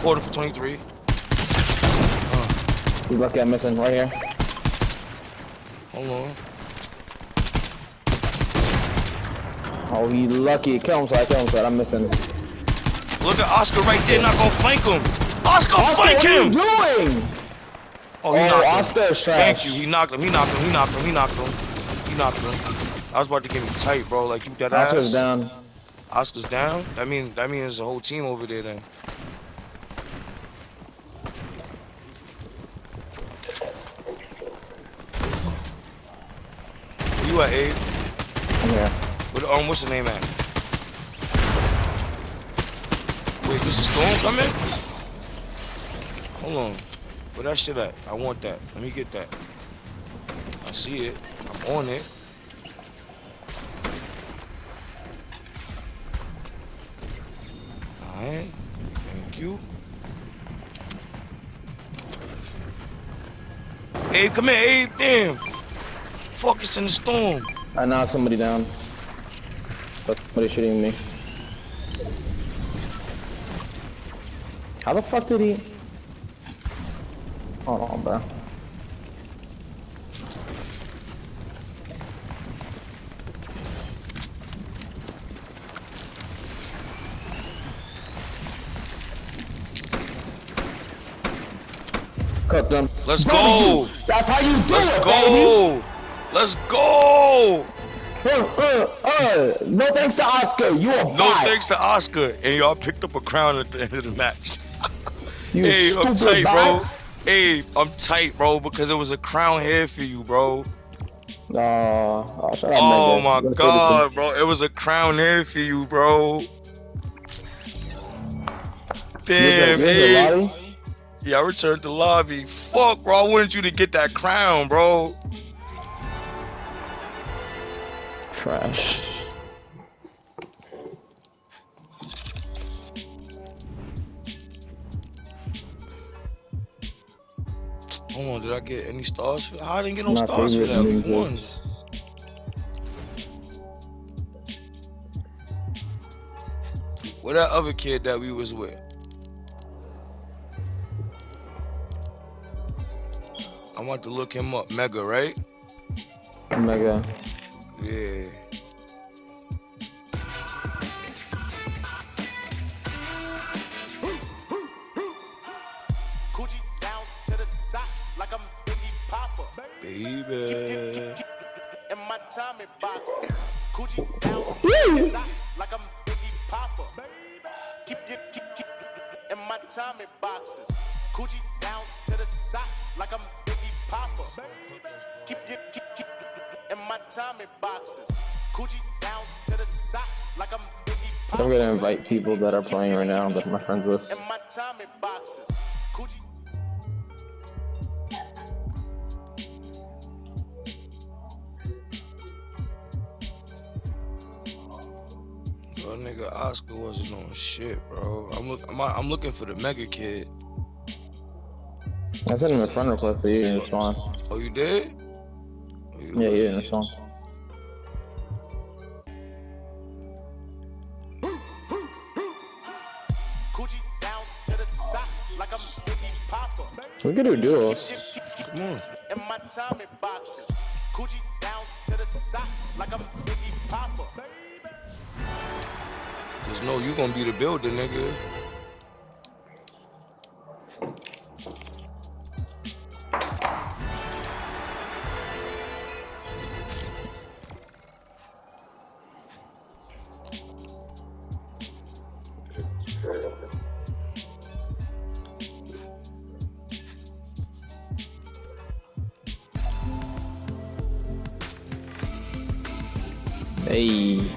caught him for 23. He's lucky I'm missing right here. Hold on. Oh, he's lucky. Kill him, side. I'm missing. Look at Oscar right there, not gonna flank him. Oscar, flank him! What are you doing? Oh, he knocked him. Oscar is trash. Thank you. He knocked him. I was about to get me tight, bro. Like you dead ass. Oscar's down. Oscar's down? That means there's a whole team over there then. Where you at, Abe? I'm here. What's the name at? Wait, this is Storm coming? Hold on. Where that shit at? I want that. Let me get that. I see it. I'm on it. Alright. Thank you. Abe, come here, Abe. Damn. Focus in the storm. I knocked somebody down. But somebody's shooting me. How the fuck did he? Hold on, bro. Cook them. Let's go. That's how you do Let's it, go. baby. Let's go. No thanks to Oscar. You a No bot. thanks to Oscar. And y'all picked up a crown at the end of the match. You hey, I'm tight, bot. bro. Hey, I'm tight, bro, because it was a crown here for you, bro. Oh, shut up, Oh nigga. my god, bro. It was a crown here for you, bro. Damn, hey. Yeah, I returned to lobby. Fuck, bro. I wanted you to get that crown, bro. Trash. Hold on, did I get any stars for that? I didn't get no stars for that. We won. Where that other kid that we was with? I want to look him up. Mega, right? Mega. Yeah. Baby. In my Tommy boxes, Coochie down to the socks like I'm Biggie Papa. Keep in my Tommy boxes, Coochie down to the socks like I'm Biggie Papa. Keep in my Tommy boxes, Coochie down to the socks like I'm Biggie Papa. I'm gonna invite people that are playing right now that my friends list. In my Tommy boxes, Coochie. Bro, nigga, Oscar wasn't on shit, bro. I'm looking for the Mega kid. I sent him a friend request for you in response. Oh, you did? Oh, Yeah, you didn't respond. We could do duels. Come on. In my Tommy boxes, Coochie down to the socks like I'm Biggie Papa. Just know you gonna be the builder, nigga. Hey.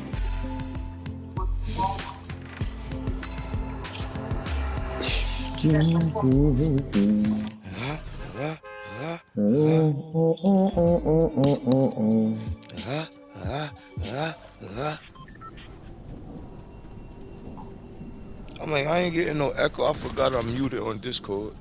I'm like, I ain't getting no echo. I forgot I'm muted on Discord.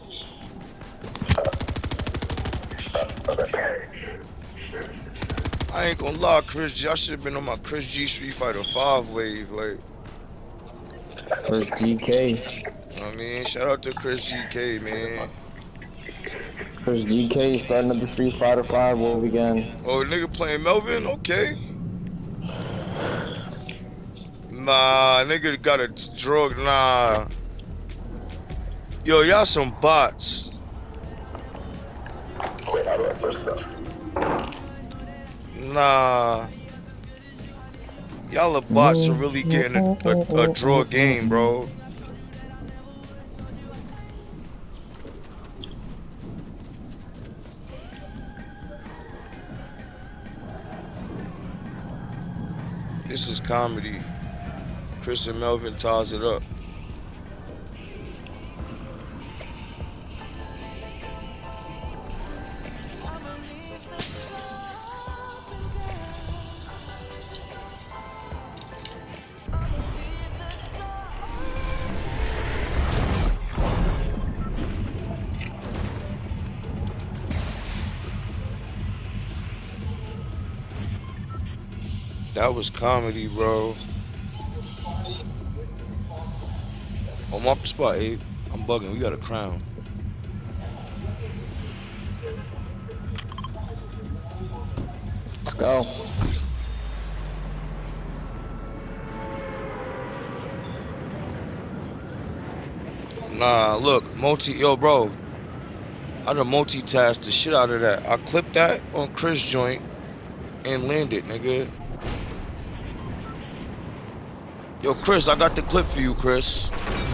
I I ain't gonna lie, Chris G. I should have been on my Chris G Street Fighter 5 wave, like. Chris GK. You know what I mean? Shout out to Chris GK, man. Chris GK starting up the Street Fighter 5 wave again. Oh, nigga playing Melvin? Okay. Nah, nigga got a drug. Nah. Yo, y'all some bots. Nah. Y'all are bots are really getting a draw game, bro. This is comedy. Chris and Melvin ties it up. That was comedy, bro. I'm off the spot, Abe. I'm bugging. We got a crown. Let's go. Nah, look, yo, bro. I done multitasked the shit out of that. I clipped that on Chris joint and landed, nigga. Yo, Chris, I got the clip for you, Chris.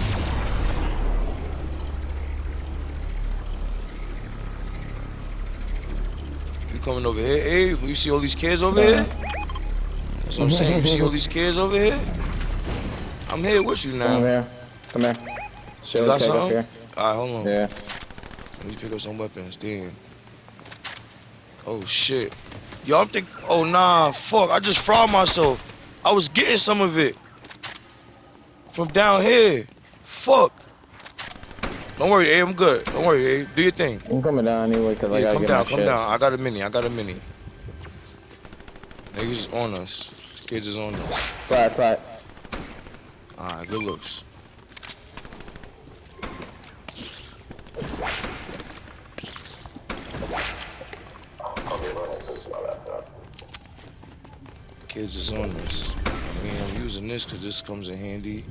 You coming over here, Abe? You see all these kids over here? That's what I'm saying. You see all these kids over here? I'm here with you now. Come here. Come here. You got something? Up here. Alright, hold on. Yeah. Let me pick up some weapons. Damn. Oh, shit. Yo, I'm thinking. Oh, nah. Fuck. I just fried myself. I was getting some of it from down here. Fuck. Don't worry, Abe. I'm good. Don't worry, Abe. Do your thing. I'm coming down anyway, because I gotta get my shit. Come down. I got a mini. Niggas on us. Kids is on us. Side. Alright, good looks. Kids is on this. I mean, I'm using this because this comes in handy.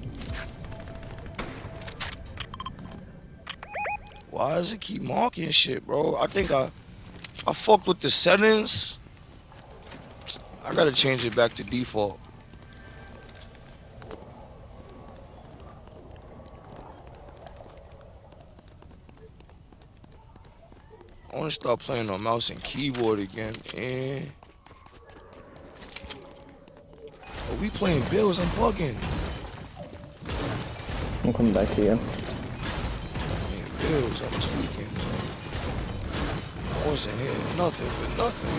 Why does it keep marking shit, bro? I think I fucked with the settings. I gotta change it back to default. I wanna start playing on mouse and keyboard again, man. Oh, we playing Bills, I'm bugging. I'm coming back to you. Playing Bills, I'm tweaking. I wasn't hitting nothing but nothing.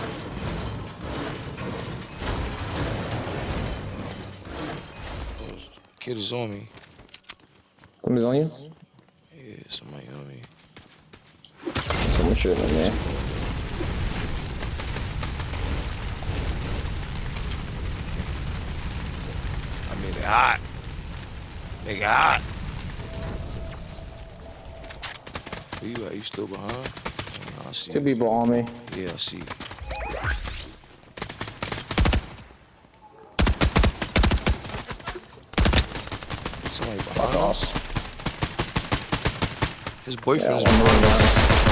Kid is on me. Somebody's on you? Yeah, somebody on me. Someone shooting in there. I made it hot. Nigga hot. Where you at? You still behind? I see. Two people on me. Yeah, I see. Somebody behind us. His boyfriend's behind us.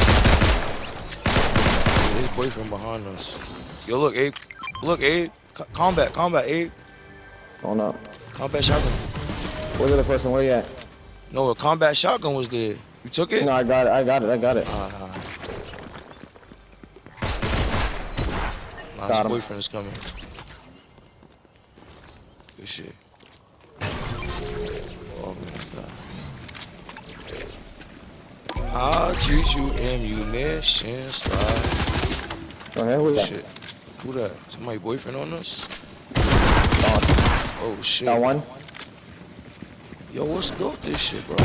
Yeah, his boyfriend behind us. Yo, look, Abe. Look, Abe. Combat, Abe. Hold up. Combat shotgun. Where's the other person? Where you at? No, a combat shotgun was there. You took it? No, I got it. Nah, Got his him. boyfriend's coming. Good shit. Oh my god. I'll treat you ammunition slide. Okay, who's that? Shit. Who that? Somebody boyfriend on us? Oh shit. Got one. Yo, what's good with this shit, bro?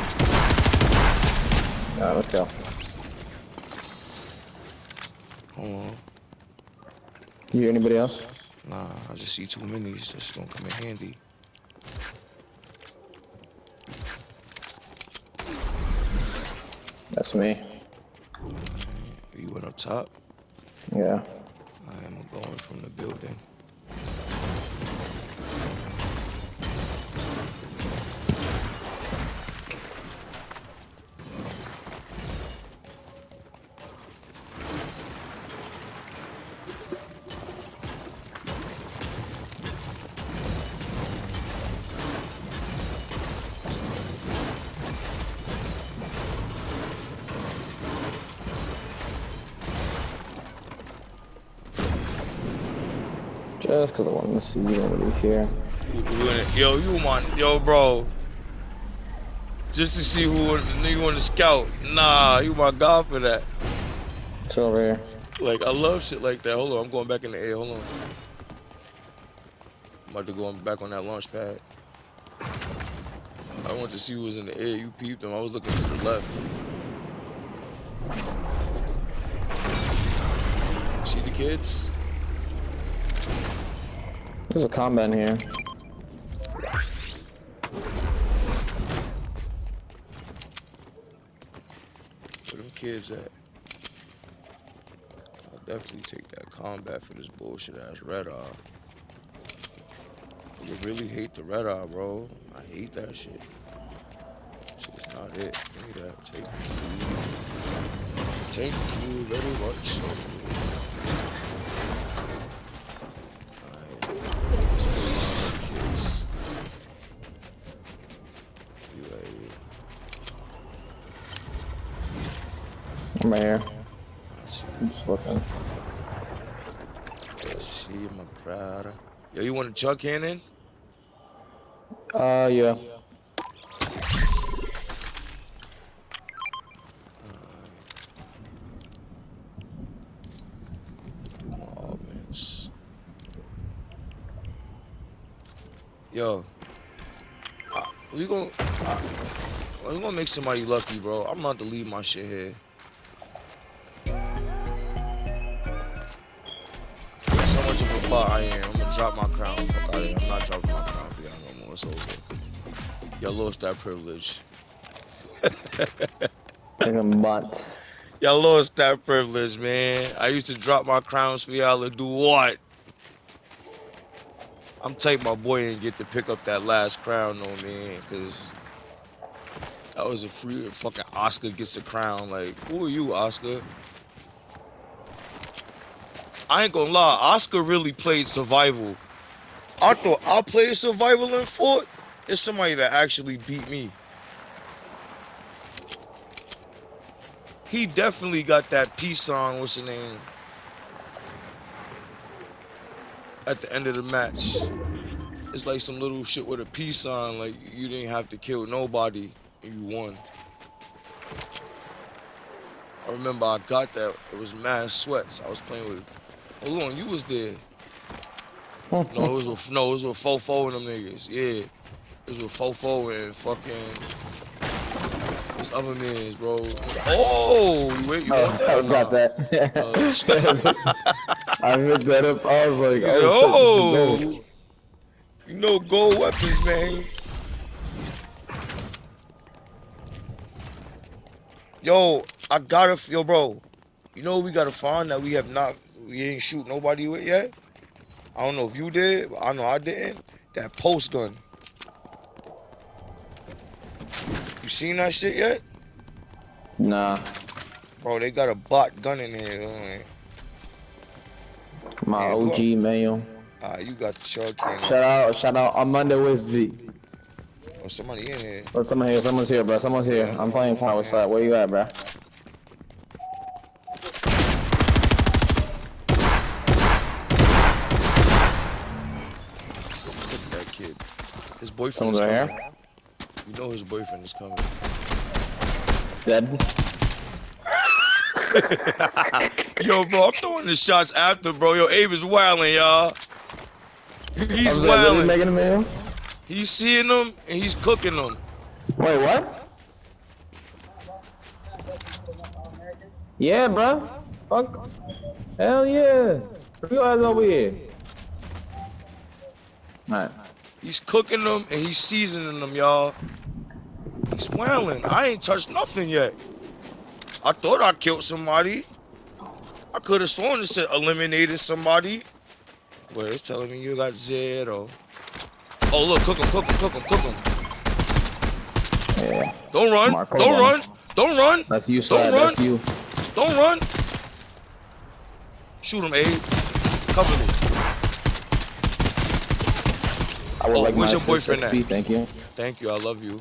Alright, let's go. Hold on. You hear anybody else? Nah, I just see 2 minis. That's gonna come in handy. That's me. You went up top? Yeah. I am going from the building. Just because I wanted to see nobody's here. Yo, yo, bro. Just to see who you want to scout. Nah, you my god for that. It's over here. Like, I love shit like that. Hold on, I'm going back in the air. Hold on. I'm about to go back on that launch pad. I want to see who was in the air. You peeped him. I was looking to the left. See the kids? There's a combat in here. Where them kids at? I'll definitely take that combat for this bullshit ass red eye. You really hate the red eye, bro. I hate that shit. Shit's not it. Give me that. Take you very much so. Alright. Let's go on, kids. You right here. I'm right here. I see I'm just looking. See my brother. Yo, you want a chuck cannon? Yeah. Do my offense. Yo, we gonna make somebody lucky, bro. I'm about to leave my shit here. So much of a bot I am. I'm gonna drop my crown. Fuck out of here. I'm not dropping my crown for y'all no more. It's over. Y'all lost that privilege. Taking butts. Y'all lost that privilege, man. I used to drop my crowns for y'all to do what? I'm taking my boy and get to pick up that last crown, though, man, because that was a free fucking Oscar gets a crown. Like, who are you, Oscar? I ain't gonna lie, Oscar really played survival. I thought I played survival in Fort. It's somebody that actually beat me. He definitely got that peace song, what's the name? At the end of the match. It's like some little shit with a peace sign, like you didn't have to kill nobody and you won. I remember I got that. It was mad sweats. I was playing with. Hold on, you was there. No, it was with Fofo and them niggas. Yeah, it was with Fofo and fucking this other mans, bro. Oh, you want that? I got that. I picked that up. I was like, oh, shit, you know gold weapons, man. Yo, I gotta feel, bro. You know we gotta find that we ain't shoot nobody with yet. I don't know if you did, but I know I didn't. That post gun. You seen that shit yet? Nah. Bro, they got a bot gun in here. My OG mail. You got the chug cannon. Shout out. I'm Monday with V. Oh, somebody in here. Oh, someone's here, bro. Someone's here. I'm playing Fortnite. What's up? Where you at, bro? Look at that kid. His boyfriend is coming. Here? You know his boyfriend is coming. Dead? Yo, bro, I'm throwing the shots after, bro. Yo, Abe is wilding, y'all. He's wilding. Making a meal? He's seeing them and he's cooking them. Wait, what? Yeah, bro. Fuck. Hell yeah. You guys over here. Alright. He's cooking them and he's seasoning them, y'all. He's wailing. I ain't touched nothing yet. I thought I killed somebody. I could have sworn it said eliminated somebody. Wait, it's telling me you got 0. Oh, look, cook him, cook him, cook him, cook him. Yeah. Don't run. Don't run. Don't run. That's you, Don't Slide. run. That's you. Don't run. Shoot him, Abe. Cover me. I would like where's my your boyfriend at? Thank you. Thank you. I love you.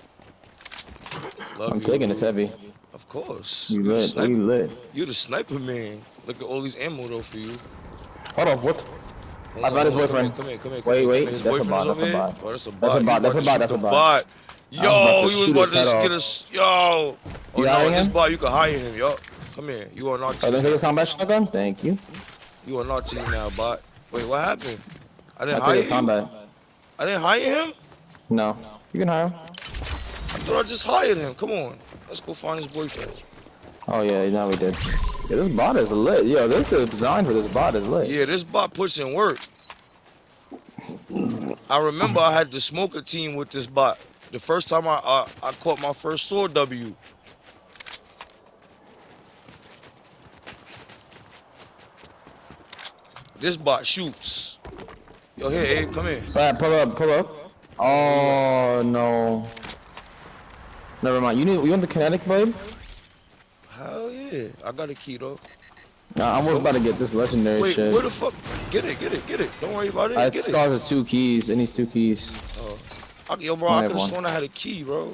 Love I'm you. taking this heavy. Of course. You lit. You lit. You the sniper man. Look at all these ammo though for you. Hold on. What? I got his boyfriend. Come here. Wait. His That's a boyfriend's bot. That's over a here? bot. Oh, that's a bot. That's a bot. That's a bot. Yo, to you was shoot about his to head get off. us. Yo. Oh You no, hiring this him? bot you can hire him. Yo, come here. You on our Oh, team. then take his combat shotgun? Thank you. You on our team now, bot. Wait, what happened? I didn't I hire take his you. combat. I didn't hire him. No. You can hire him. I thought I just hired him. Come on, let's go find his boyfriend. Oh yeah, now we did. Yeah, this bot is lit. Yo, this is designed for this bot is lit. Yeah, this bot puts in work. I remember I had to smoke a team with this bot. The first time I caught my first sword W. This bot shoots. Yo, here, Abe, come here. Slide, pull up. Oh no. Never mind. You want the kinetic blade? Hell yeah. I got a key though. Nah, I'm almost about to get this legendary Wait, shit. where the fuck? Get it. Don't worry about it. It Get it. scars has 2 keys. It needs 2 keys. Yo, bro, I could have sworn I had a key, bro.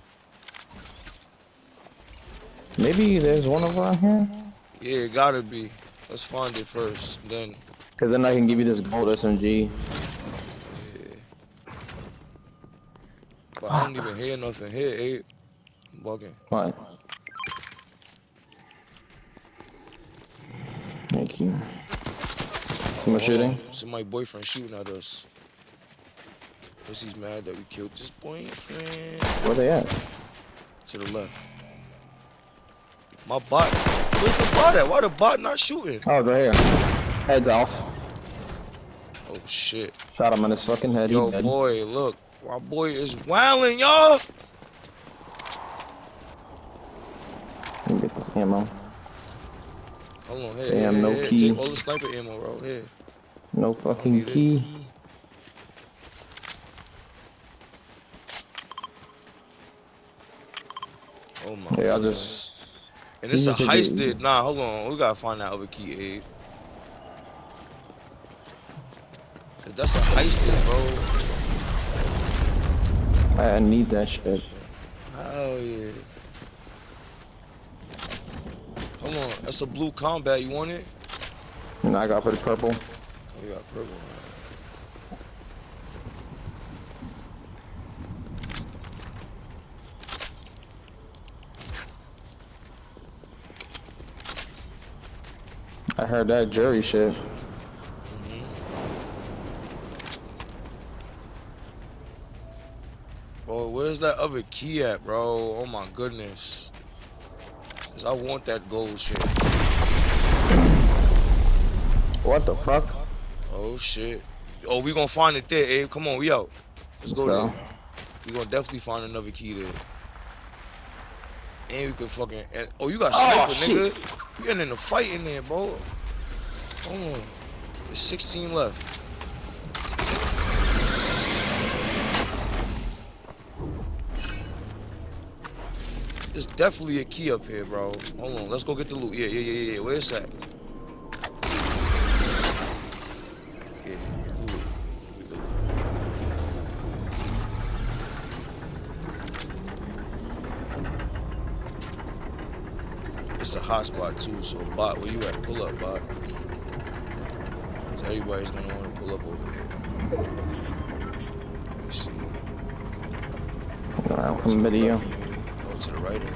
Maybe there's one over here? Yeah, it gotta be. Let's find it first, then. Cause then I can give you this gold SMG. Yeah. But I don't even hear nothing. Here, Abe. I'm bugging. What? Thank you. Someone shooting? So my boyfriend shooting at us. Cause he's mad that we killed his boyfriend. Where they at? To the left. My bot. Where's the bot at? Why the bot not shooting? Oh, right here. Heads off. Oh shit. Shot him in his fucking head. Yo, He dead. boy, look. My boy is wilding, y'all. Let me get this ammo. Hold on, here. Damn, no here. key. Take all the sniper ammo, bro. Here. No fucking key. Oh my. Yeah, I'll God. just. And it's a Easy to heisted. do. Nah, hold on. We gotta find that other key, Abe. Cause that's a heisted, bro. I need that shit. Hell yeah. Hold on. That's a blue combat. You want it? And I got for the purple. Oh, you got purple. I heard that jury shit. Bro, where's that other key at, bro? Oh my goodness. Cause I want that gold shit. What the fuck? Oh shit. Oh, we gonna find it there, Abe. Come on, we out. Let's go there. We gonna definitely find another key there. And we could fucking. Oh, you got sniper, nigga. You getting in a fight in there, bro. Hold on. There's 16 left. There's definitely a key up here, bro. Hold on, let's go get the loot. Yeah. Where's that? Yeah, loot. It's a hot spot too, so bot, where you at? Pull up, bot. So everybody's gonna want to pull up over here. Let me see. I'm coming to you. Go to the right of me.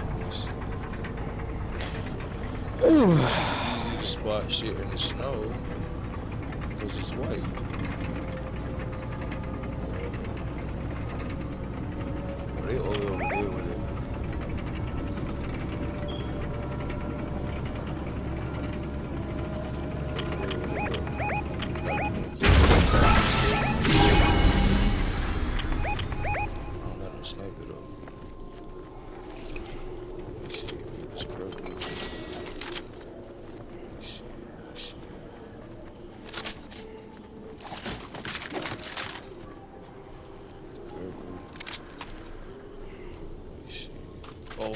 Ooh. Easy to spot shit in the snow because it's white. Oh, they all over there with it.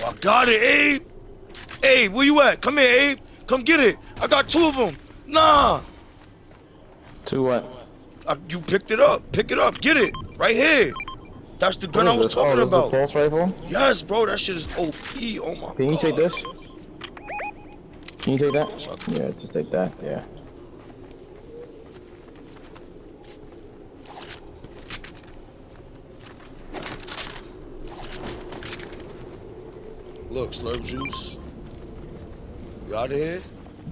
I got it, Abe. Abe, where you at? Come here, Abe. Come get it. I got 2 of them. Nah. 2 what? You picked it up. Pick it up. Get it. Right here. That's the gun I was talking about. This is a pulse rifle? Yes, bro. That shit is OP. Oh my god. Can you take this? Can you take that? Yeah, just take that. Yeah. Look, slurp juice. You out of here?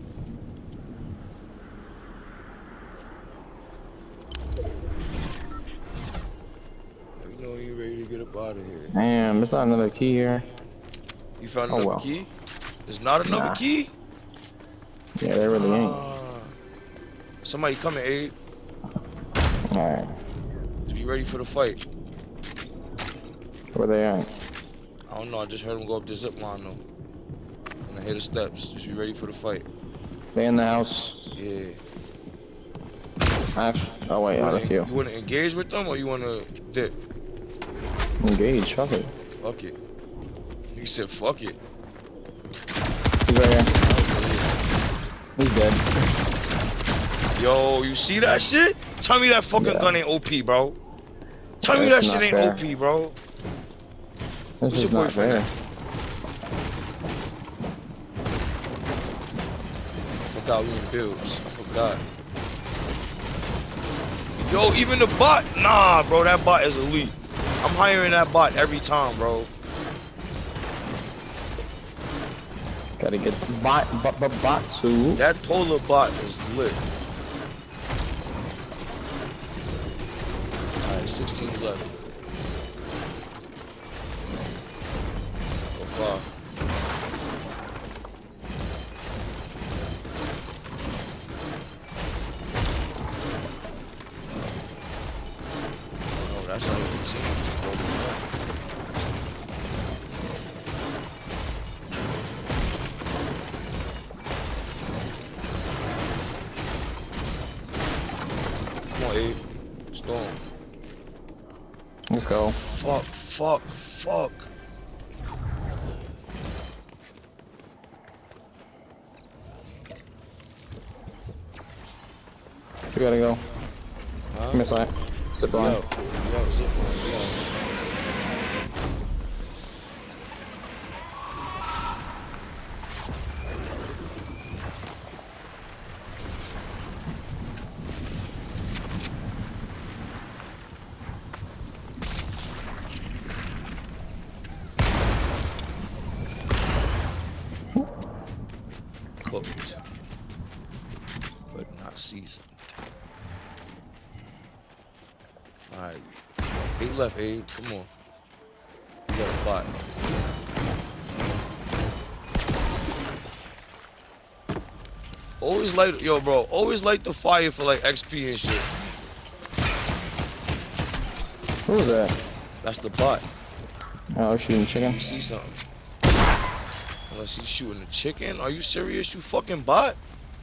You know you ready to get up out of here. Damn, there's not another key here. You found another key? There's not another key? Yeah, there really ain't. Somebody coming, Abe. Alright. Just be ready for the fight. Where they at? I don't know, I just heard him go up the zip line though. And I hear the steps. Just be ready for the fight. They in the house? Yeah. Actually, oh wait, that's you. You wanna engage with them or you wanna dip? Engage, fuck it. Fuck it. He said fuck it. He's right here. He's dead. Yo, you see that shit? Tell me that fucking gun ain't OP, bro. Tell me that shit ain't OP, bro. This is not fair. I forgot we in builds. I forgot. Yo, even the bot. Nah, bro, that bot is elite. I'm hiring that bot every time, bro. Gotta get the bot too. That polar bot is lit. Alright, 16 left. So far. Oh, that's how you can see. Come on, Abe. Storm. Let's go. Fuck. We gotta go. Huh? Come inside. Zip line. Yo, zip line, yo. Cooked, but not seasoned. Alright, 8 left, 8. Come on. You got a bot. Always light, yo, bro. Always light the fire for like XP and shit. Who's that? That's the bot. Oh, shooting chicken. You see something? Unless he's shooting the chicken. Are you serious? You fucking bot?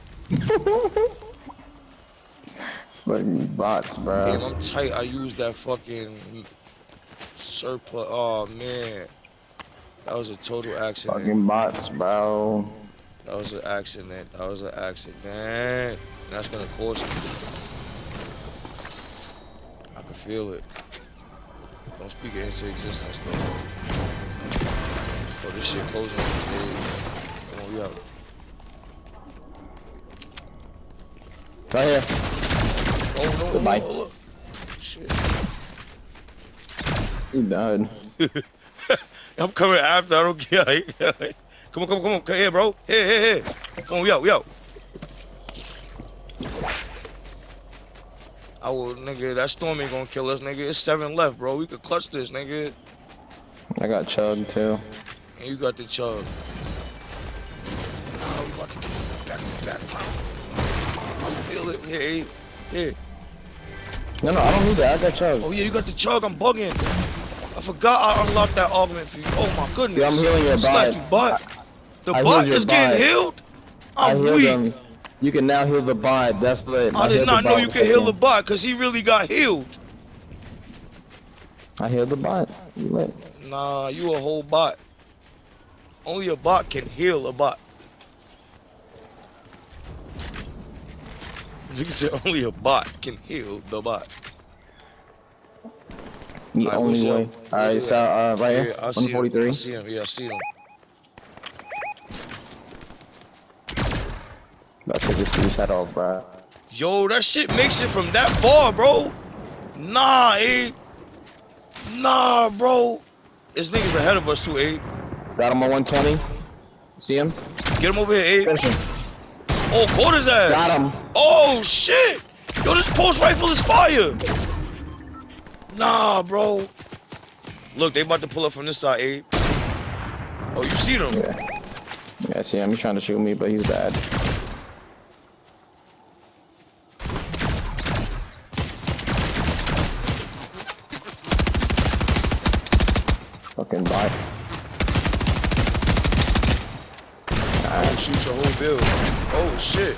Fucking bots, bro. Damn, I'm tight. I used that fucking surplus. Oh man, that was a total accident. Fucking bots, bro. That was an accident. That's gonna cost me. I can feel it. Don't speak it into existence, though. Oh, this shit closing. Come on, we out. Right here. Oh no! Goodbye. Oh, look. Shit. He died. I'm coming after. I don't care. Come on. Come here, bro. Here. Come on, we out. I will, nigga. That storm ain't gonna kill us, nigga. It's 7 left, bro. We could clutch this, nigga. I got chugged too. And you got the chug. Oh, we about to get back. I feel it. Here. No, I don't need that. I got chugged. Oh yeah, you got the chug. I'm bugging. I forgot I unlocked that augment for you. Oh my goodness. Yeah, I'm healing your bot. The bot is getting healed? I'm weak. Him. You can now heal the bot. That's lit. I did not know you could heal the bot because he really got healed. I healed the bot. You lit. Nah, you a whole bot. Only a bot can heal a bot. Nigga said only a bot can heal the bot. The only way. Alright, so right here, 143. I see him. Yeah, I see him. Let's take this dude's head off, bro. Yo, that shit makes it from that far, bro. Nah, Abe. Nah, bro. This nigga's ahead of us too, Abe. Got him on 120. See him? Get him over here, Abe. Finish him. Oh, caught his ass. Got him. Oh, shit. Yo, this pulse rifle is fire. Nah, bro. Look, they about to pull up from this side, Abe. Oh, you see them? Yeah, I see him. He's trying to shoot me, but he's bad. Fucking bot. Oh, shoot your whole build. Oh, shit.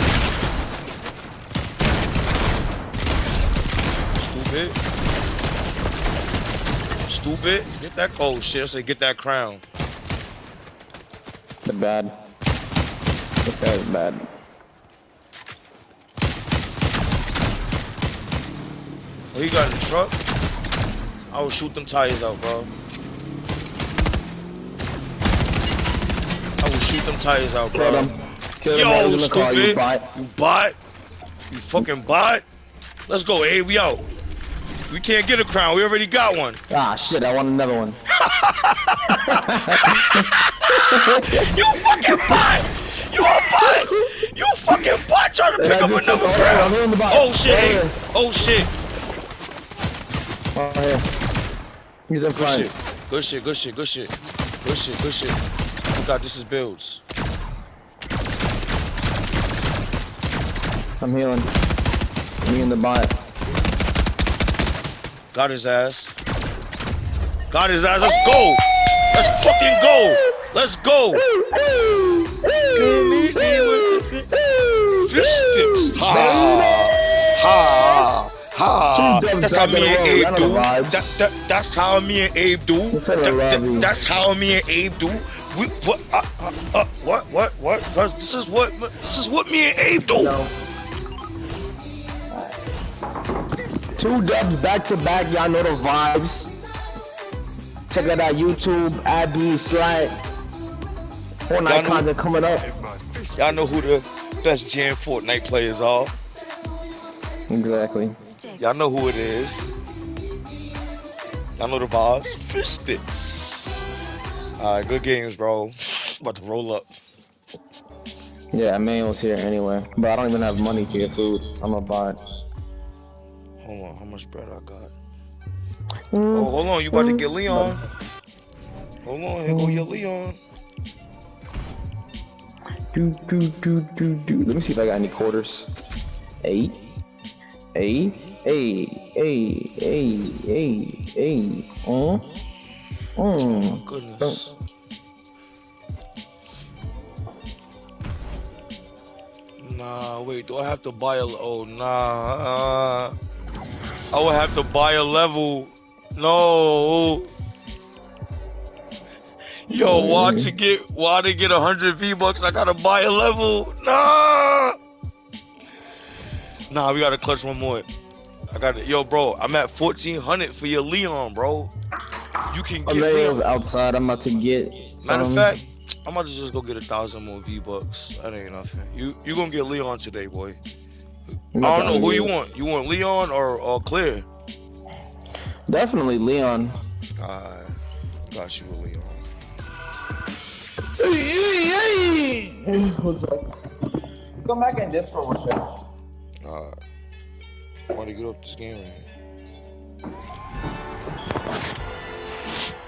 Stupid. Get that. Oh, shit. I said get that crown. They're bad. This guy's bad. Oh, he got in the truck? I will shoot them tires out, bro. I will shoot them tires out, bro. Kill them. Kill them. Yo, In the car, stupid. you bot. You bot. You fucking bot. Let's go, Abe. We out. We can't get a crown. We already got one. Ah, shit. I want another one. You fucking bot. You a bot. You fucking bot trying to pick up another crown. Oh, shit, Abe. Oh, shit. Oh, here. He's in front. Good shit. Good shit. Good shit. Good shit. Good shit. Oh, God, this is builds. I'm healing. Me and the bot. Got his ass. Got his ass. Let's go. Let's fucking go. Let's go. Fish sticks. Ha. Ha. Ha. That's how me and Abe do. That's how me and Abe do. That's how me and Abe do. What? This is what me and Abe do. No. 2 dubs back to back, y'all know the vibes. Check out our YouTube, Abby, Slat. Fortnite content coming up. Y'all know who the best Gen Fortnite players are. Exactly. Y'all know who it is. Y'all know the vibes. Fish sticks. Alright, good games, bro. About to roll up. Yeah, Manuel's here anyway. But I don't even have money to get food. I'm a bot. Hold on, how much bread I got? Oh, hold on, you about to get Leon. Hold on, here go your Leon. Let me see if I got any quarters. Hey. Oh my goodness. Nah, wait, do I have to buy a... Oh, nah. I would have to buy a level. No. Yo, why to get 100 V-Bucks, I gotta buy a level. Nah, we gotta clutch one more. I got it. Yo, bro, I'm at 1400 for your Leon, bro. You can get Leon's outside. I'm about to get some. Matter of fact, I'm about to just go get 1,000 more V-Bucks. That ain't nothing. You gonna get Leon today, boy. I don't know who you want. You want Leon or Claire? Definitely Leon. Got you a Leon. Hey. What's up? Come back in Discord with you. I want to get up this game right here.